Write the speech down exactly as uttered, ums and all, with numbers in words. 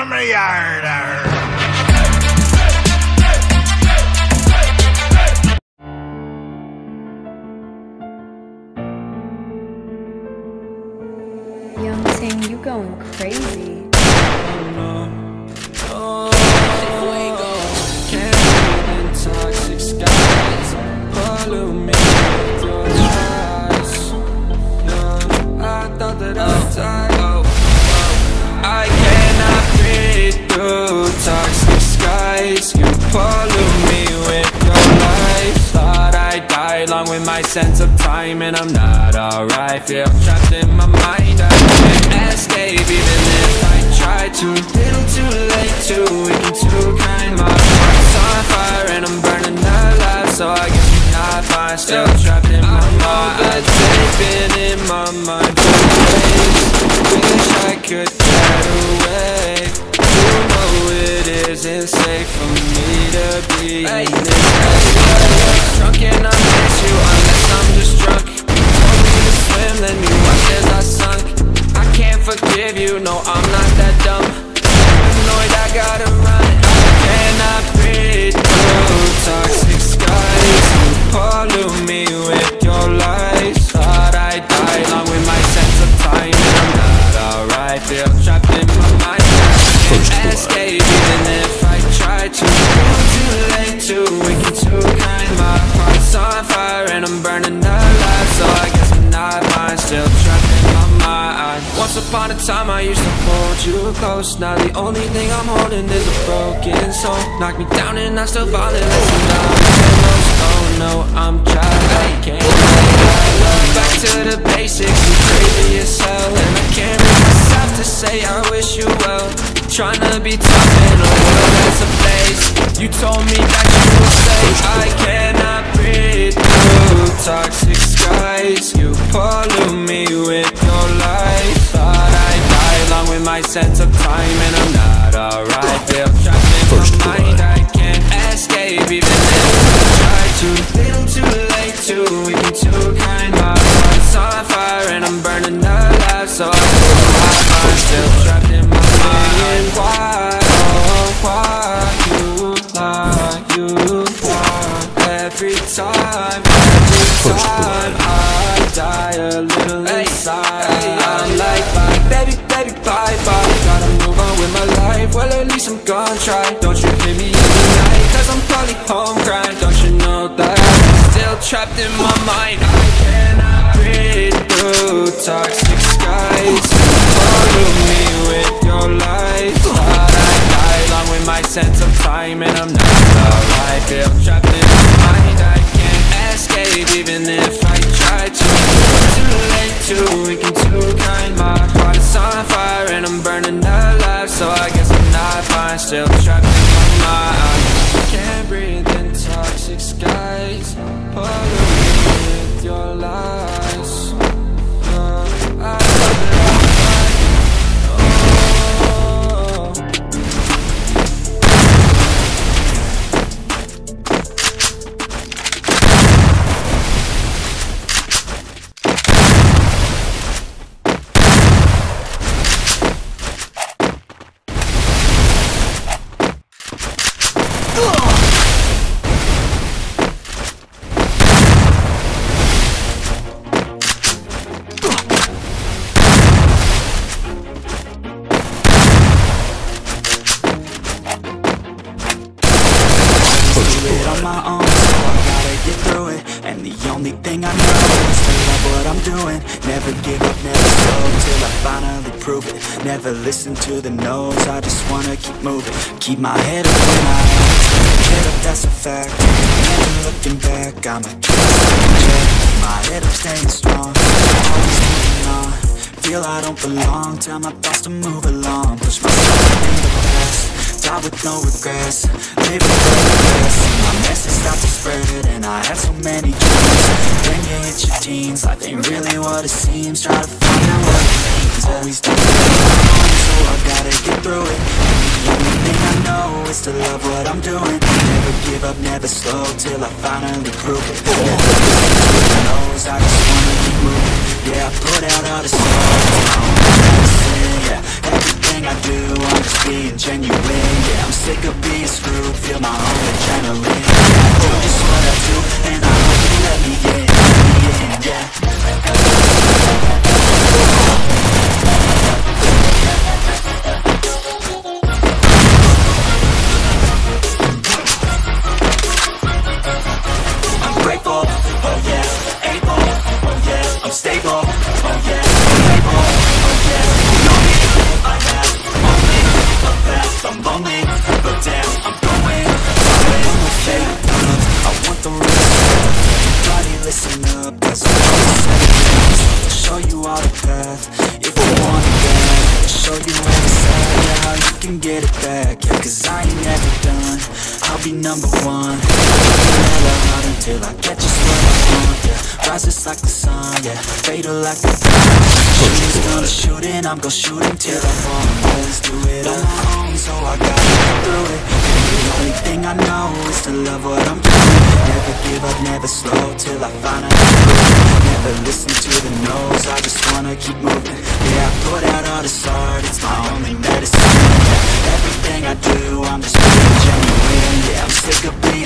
from the yard. Young Ting, you going crazy. I cannot breathe through toxic skies. You pollute me with your lies. Thought I'd die along with my sense of time, and I'm not alright. Feel trapped in my mind, I can't escape even if I try to. Little too late, too weak and too kind. My heart's on fire and I'm burning alive, so I guess I'm not fine. Still trapped in my mind, I've been in my mind for days. Wish I could get away. You know it isn't safe for me to be in this place. Drunk and I miss you unless I'm just drunk. Told me to swim, let me watch as I sunk. I can't forgive you, no I'm not that dumb. Paranoid, I gotta run. I cannot breathe through toxic skies. You pollute me with your lies. Thought I'd die along with my sense of time, and I'm not alright. Feel trapped in my mind, I can't escape even if I try to. Little too late, too weak and too kind. My heart's on fire and I'm burning alive, so I guess I'm not fine. Still trapped in my mind. Once upon a time I used to hold you close. Now the only thing I'm holding is a broken soul. Knock me down and I'm still falling. Listen, now oh no, I'm trapped, I can't look back to the basics, you crazy as hell. And I can't bring myself to say I wish you well. Trying to be tough in a world that's a place. You told me that you were safe. I cannot breathe through toxic skies. You pollute me with your lies. Thought I'd die along with my sense of time, and I'm not alright. Feel trapped in my mind, I can't escape even if I try to. Little too late, too weak and too kind. My heart's on fire and I'm burning alive, so I feel I'm still trapped in my mind. Why, oh why you lie, you lie. Every time, every time I die a little inside. I'm like bye, baby, baby, bye, bye. Gotta move on with my life, well at least I'm gonna try. Don't you hear me in the night, cause I'm probably home crying. Don't you know that I'm still trapped in my mind. I cannot breathe through toxic skies. Follow me with your lies. Thought I'd die along with my sense of time, and I'm not alright. Feel trapped in my mind, I can't escape even if I try to. Too late, too weak and too kind. My heart is on fire and I'm burning alive, so I guess I'm not fine. Still trapped in my mind. Can't breathe in toxic skies. Pollute me with your lies. uh, I love it. Never listen to the no's, I just wanna keep moving. Keep my head up when I head up, that's a fact. Never looking back, I'ma keep check. My head up, staying strong, always moving on. Feel I don't belong, tell my thoughts to move along. Push myself in the past, die with no regrets. Living for the best, my message starts to spread. And I had so many dreams. When you hit your teens, life ain't really what it seems. Try to find out what it means. Always do it, so I gotta get through it. The only thing I know is to love what I'm doing. Never give up, never slow, till I finally prove it. Never listen to the no's, I just wanna keep moving. Yeah, I put out all the songs, I don't know how to sing, yeah. Every everything I do, I'm just being genuine. Yeah, I'm sick of being screwed, feel my own adrenaline. I do just what I do, and I hope you let me in, let me in, yeah. I'm grateful, oh yeah, able, oh yeah, I'm stable, oh yeah, I'm able, oh yeah. You know me, I have only a past, I'm lonely, but damn, I'm going, I'm with fate, I want the real stuff. Everybody listen up, cause I'm always saying, I'll show you all the path, if you want it bad. I'll show you where it's at, yeah, how you can get it back, yeah, cause I ain't never done, I'll be number one. Out until I get just what I want, yeah. Rises like the sun, yeah. Fatal like the dawn. Shooters gonna shoot and I'm gonna shoot until I fall. Always do it on my own, so I gotta get through it. The only thing I know is to love what I'm doing. Never give up, never slow till I find out. Never listen to the no's, I just wanna keep moving. Yeah, I put out all this art, it's my only medicine. Yeah, everything I do, I'm just being genuine. Yeah, I'm sick of being